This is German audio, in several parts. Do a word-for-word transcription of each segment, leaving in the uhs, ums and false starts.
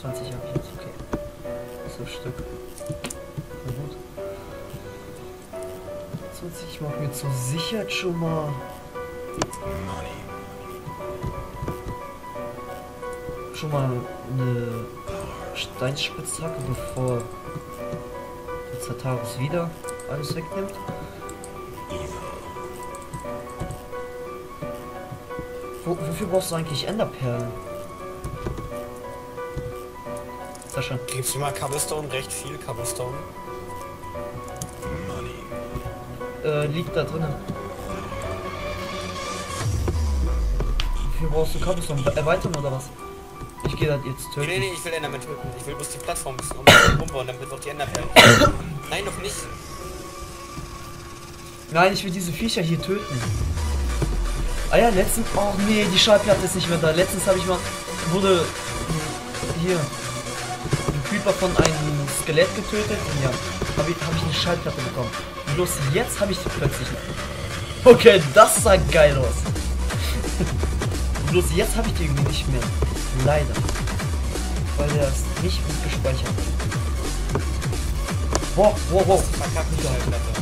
einundzwanzig habe ich jetzt, okay. So Stück. Na gut. zwanzig, ich mach mir zur Sicherheit schon mal. Schon mal eine Steinspitzhacke, bevor der Zertarus wieder alles wegnimmt. Wo, wofür brauchst du eigentlich Enderperlen? Sascha. Gibst du mal Cobblestone? Recht viel Cobblestone. Äh, liegt da drinnen. Wofür brauchst du Cobblestone? Erweitern oder was? Ich gehe da jetzt töten. Nee, nee, ich will Enderman töten. Ich will bloß die Plattform ein bisschen um umbauen, damit wird auch die Enderperlen. Nein, noch nicht. Nein, ich will diese Viecher hier töten. Ah ja, letztens... Oh nee, die Schallplatte ist nicht mehr da. Letztens habe ich mal... Wurde... Hier... Ein Creeper von einem Skelett getötet. Ja, habe ich, hab ich eine Schallplatte bekommen. Bloß jetzt habe ich die plötzlich... Okay, das sah geil aus. Bloß jetzt habe ich die irgendwie nicht mehr. Leider. Weil der ist nicht gut gespeichert. Boah, wow, wow. Verkackt die Schallplatte.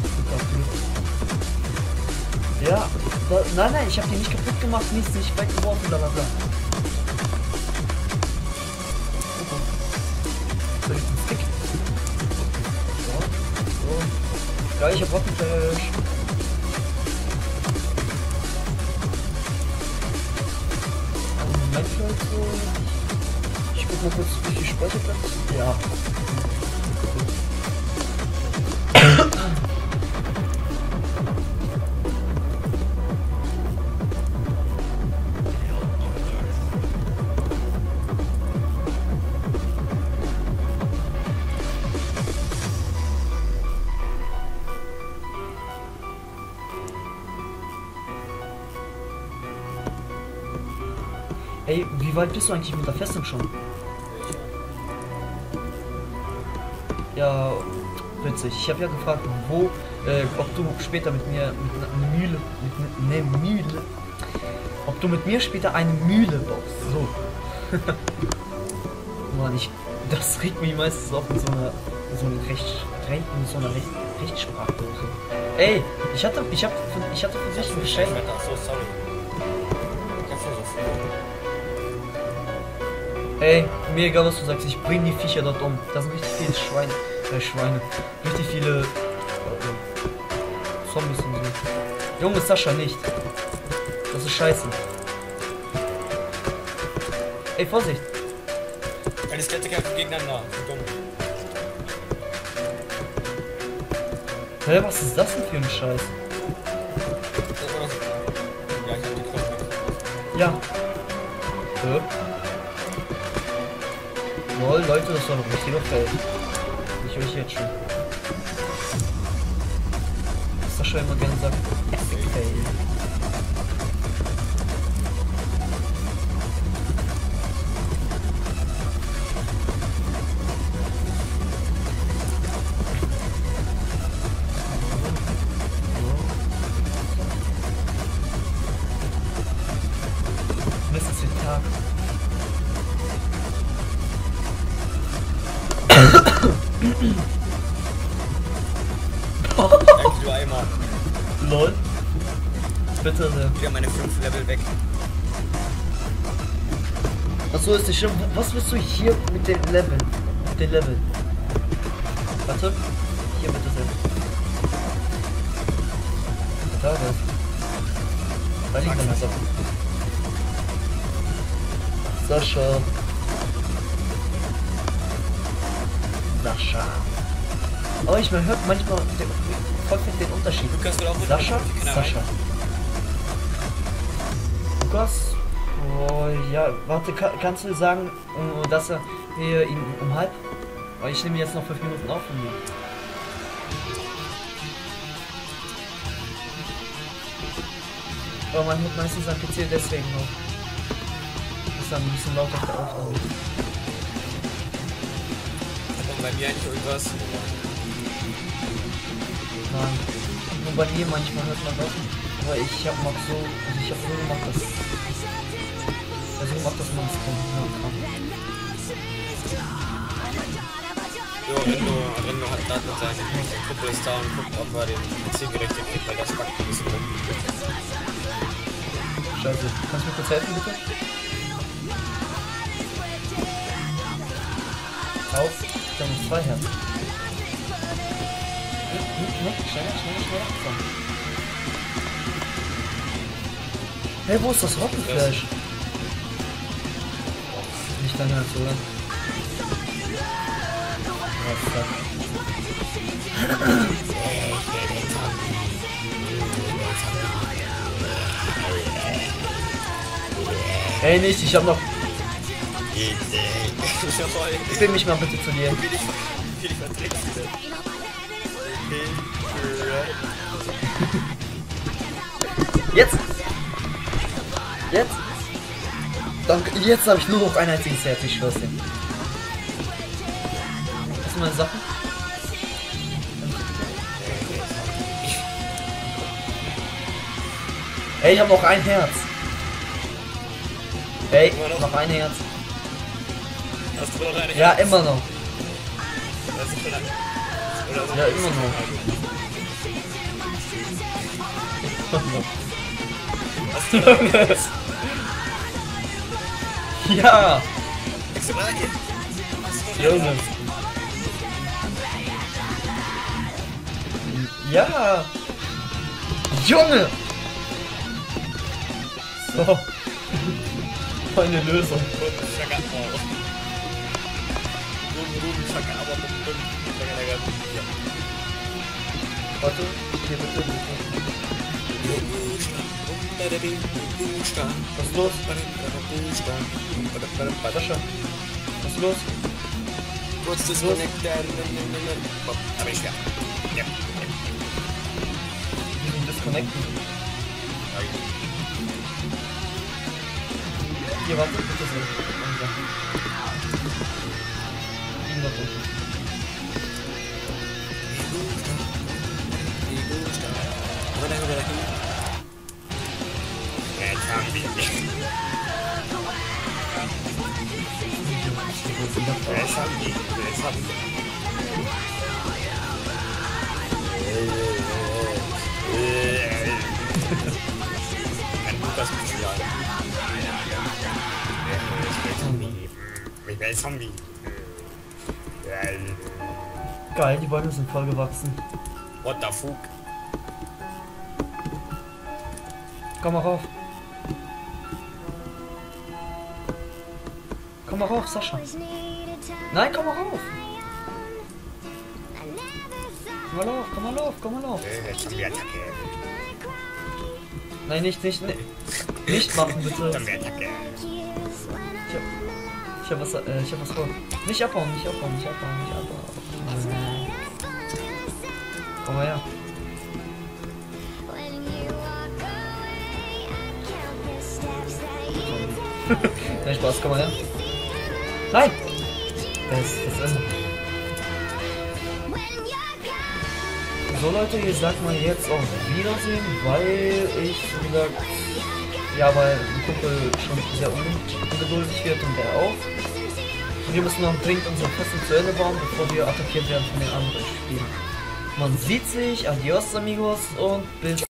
Ja, da, nein, nein, ich habe die nicht kaputt gemacht, nichts, nicht weggeworfen, bla bla bla. Soll ich den Stick? So, so. Ja, ich hab Rottenfleisch. Moment, Leute. Ich guck mal kurz, wie viel Speicherplatz. Ja. Ey, wie weit bist du eigentlich mit der Festung schon? Ja, witzig. Ich habe ja gefragt, wo, äh, ob du später mit mir mit einer Mühle, mit einer Mühle, ob du mit mir später eine Mühle baust. So. Mann, ich, das regt mich meistens auf mit so einer, so einer Recht, Recht, mit so einer Recht, Rechtssprache. So. Ey, ich hatte, ich hab, ich hatte für sich ein Geschenk. So, sorry. Ich hab schon so viel. Ey, mir egal was du sagst, ich bring die Viecher dort um. Da sind richtig viele Schweine, äh, Schweine. Richtig viele äh, Zombies und so. Junge Sascha nicht. Das ist scheiße. Ey, Vorsicht. Meine Skelette kämpfen gegeneinander. Dumm. Hä, was ist das denn für ein Scheiß? Ja, ich hab die Knochen. Ja. Hä? Lol, Leute, das war noch richtiger Feld. Ich höre ich jetzt schon. Was Sascha immer gerne sagt. Epic Fail. Mist, es wird Tag. Danke, du Eimer. Lol. Bitte sehr. Wieder meine fünf Level weg. Achso, ist nicht schlimm. Was willst du hier mit den Leveln? Mit den Leveln. Warte. Hier bitte sehr. Da was. Da liegt noch was. Sascha. Sascha. Aber ich man hört manchmal den, voll den Unterschied. Lukas will auch mit Sascha, Sascha. Lukas? Oh ja, warte, kann, kannst du sagen, uh, dass er hier ihn um halb? Oh, ich nehme jetzt noch fünf Minuten auf von mir. Aber man hört meistens am P C deswegen noch. Ist dann ein bisschen lauter auf der Aufnahme. Und bei mir eigentlich irgendwas. Nein. Nur bei mir manchmal hört man das. Aber ich hab mal so, also ich hab so gemacht, dass. Also gemacht, dass man es hören kann. Jo, Rendo, Rendo hat gerade mit seinem Kumpel ist da und guckt, ob er den zielgerichtet kriegt, weil das spackt ein bisschen rum. Scheiße. Kannst du mir kurz helfen, bitte? Auf. Ich habe noch zwei Herzen. Schneller, schneller, schneller, schneller. Komm. Hey, wo ist das Rottenfleisch? Nicht dein Herz, oder? Oh, fuck. Ey, nicht, ich hab noch. Film mich mal bitte zu dir. Jetzt! Jetzt! Danke, jetzt habe ich nur noch ein einziges Herz, ich schwör's dir. Hast du meine Sachen? Ey, ich habe noch ein Herz. Ey, noch ein Herz. Hast du noch eine Ja, immer noch. Das ist vielleicht- oder so. Ja, immer noch. Hast du noch eine? Ja! Hast du noch eine? Hast du noch eine? Junge. Ja! Junge! So. Meine Lösung. Warte, hier bitte. Was ist los? Sascha, was ist los? Kurz disconnecten. Aber ich schwer. Ja. Wir sind disconnecten. Hier, warte, bitte so. Liegen noch unten. Ich bin Zombie. Geil, die Bäume sind voll gewachsen. What the fuck? Komm mal rauf. Komm mal rauf, Sascha. Nein, komm mal rauf. Komm mal rauf, komm mal rauf, komm mal rauf. Äh, Zombie-Attacke. Nein, nicht, nicht, nicht. Nicht machen, bitte. Zombie-Attacke. Ich hab, ich hab was, äh, ich hab was vor. Nicht abbauen, nicht abbauen, nicht abbauen, nicht abbauen. Komm mal her. Nein, Spaß, komm mal her. Nein! Das ist das Ende. So Leute, ich sag mal jetzt auf Wiedersehen, weil ich, wie gesagt, ja, weil ein Kumpel schon sehr ungeduldig wird und der auch. Und wir müssen noch dringend unsere Festung zu Ende bauen, bevor wir attackiert werden von den anderen Spielen. Man sieht sich, adios amigos und bis